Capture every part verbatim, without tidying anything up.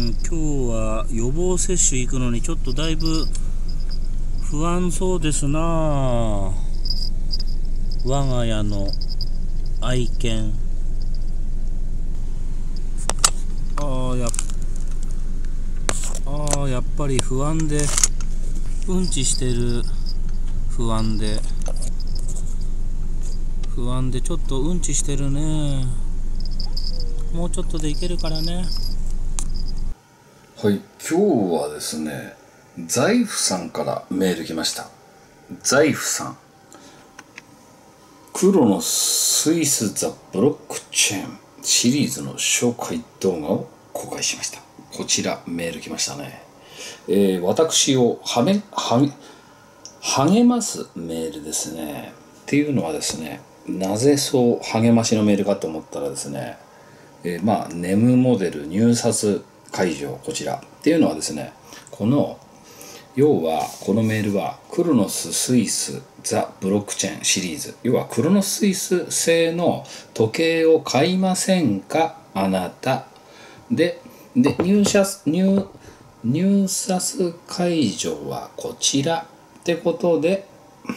今日は予防接種行くのにちょっとだいぶ不安そうですなあ。我が家の愛犬。ああやっああやっぱり不安でうんちしてる。不安で不安でちょっとうんちしてるね。もうちょっとでいけるからね。 はい、今日はですね、財布さんからメール来ました。財布さん、黒のスイスザ・ブロックチェーンシリーズの紹介動画を公開しました。こちらメール来ましたね。えー、私をはめはめ励ますメールですね。っていうのはですね、なぜそう励ましのメールかと思ったらですね、えー、まあネムモデル入札会場、こちらっていうのはですね、この要はこのメールはクロノススイスザ・ブロックチェーンシリーズ、要はクロノススイス製の時計を買いませんかあなたで、で入札入入札会場はこちらってことで、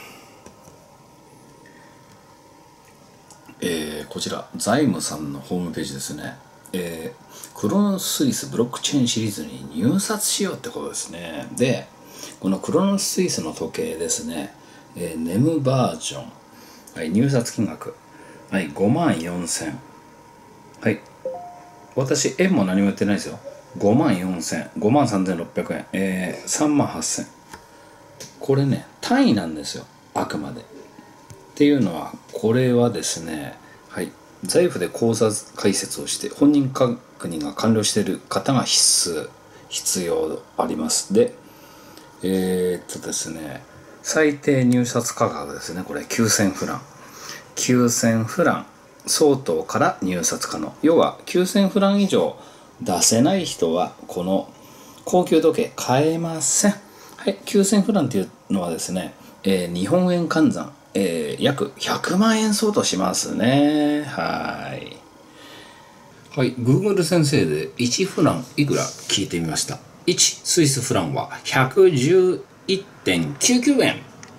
えー、こちら財務さんのホームページですね。えー、クロノススイスブロックチェーンシリーズに入札しようってことですね。で、このクロノススイスの時計ですね、えー、ネムバージョン、はい、入札金額、はい、ごまんよんせん。はい、私円も何も言ってないですよ。ごまんよんせん、ごまんさんぜんろっぴゃくえん、えー、さんまんはっせん。これね、単位なんですよ、あくまで。っていうのは、これはですね、はい、財布で口座開設をして本人確認が完了している方が必須必要あります。で、えー、っとですね、最低入札価格ですね、これきゅうせんフラン。きゅうせんフラン相当から入札可能。要はきゅうせんフラン以上出せない人はこの高級時計買えません。はい、きゅうせんフランっていうのはですね、えー、日本円換算、えー、約ひゃくまんえん相当しますね。はい。はい、Google 先生でいちフランいくら聞いてみました。いちスイスフランは ひゃくじゅういってんきゅうきゅうえん。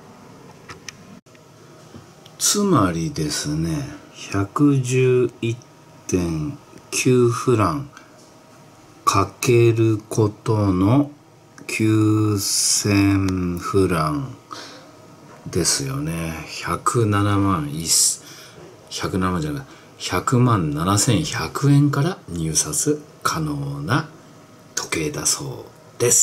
つまりですね、ひゃくじゅういってんきゅうフランかけることのきゅうせんフランですよね。ひゃくななまんひゃくななまんじゃないひゃくまんななせんひゃくえんから入札可能な時計だそうです。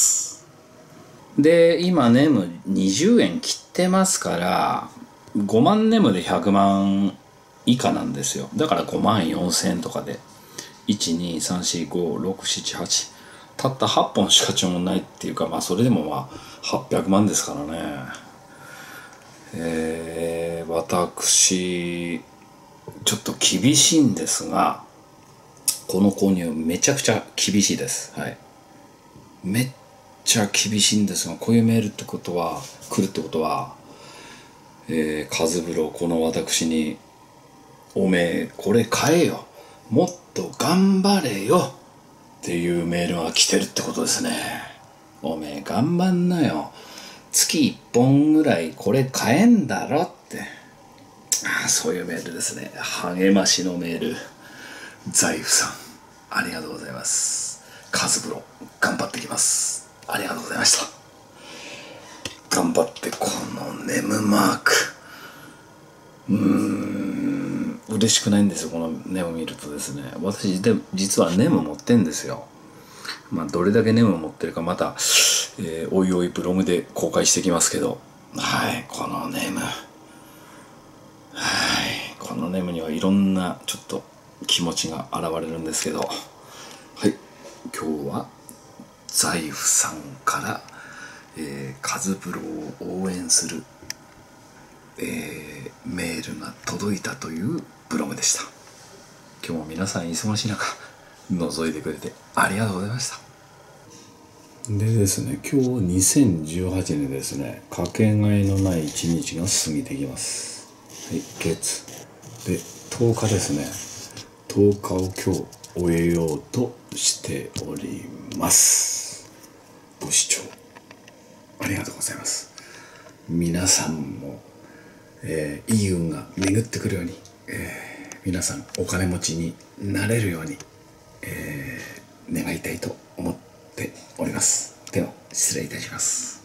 で、今ネムにじゅうえん切ってますから、ごまんネムでひゃくまん以下なんですよ。だからごまんよんせんえんとかでいち、に、さん、よん、ご、ろく、なな、はちたったはっぽんしか注文ないっていうか、まあそれでもまあはっぴゃくまんですからね。えー、私ちょっと厳しいんですが、この購入めちゃくちゃ厳しいです。はい、めっちゃ厳しいんですが、こういうメールってことは来るってことは、えー、カズブロこの私におめえこれ買えよ、もっと頑張れよっていうメールが来てるってことですね。おめえ頑張んなよ、月いっぽんぐらいこれ買えんだろって、ああそういうメールですね。励ましのメール。財布さんありがとうございます。カズブロ頑張ってきます。ありがとうございました。頑張って。このネムマーク、うーん嬉しくないんですよ、このネム見るとですね。私で実はネム持ってんですよ。まあどれだけネム持ってるかまた、えー、おいおいブログで公開してきますけど、はい、このネム、はい、このネムにはいろんなちょっと気持ちが現れるんですけど、はい、今日は財布さんから、えー、カズブロを応援する、えー、メールが届いたというブログでした。今日も皆さん忙しい中覗いてくれてありがとうございました。でですね、今日にせんじゅうはちねんですね、かけがえのない一日が過ぎてきます。はい、月でとおかですね。とおかを今日終えようとしております。ご視聴ありがとうございます。皆さんも、えー、いい運が巡ってくるように、えー、皆さんお金持ちになれるように、えー、願いたいと思っております。では失礼いたします。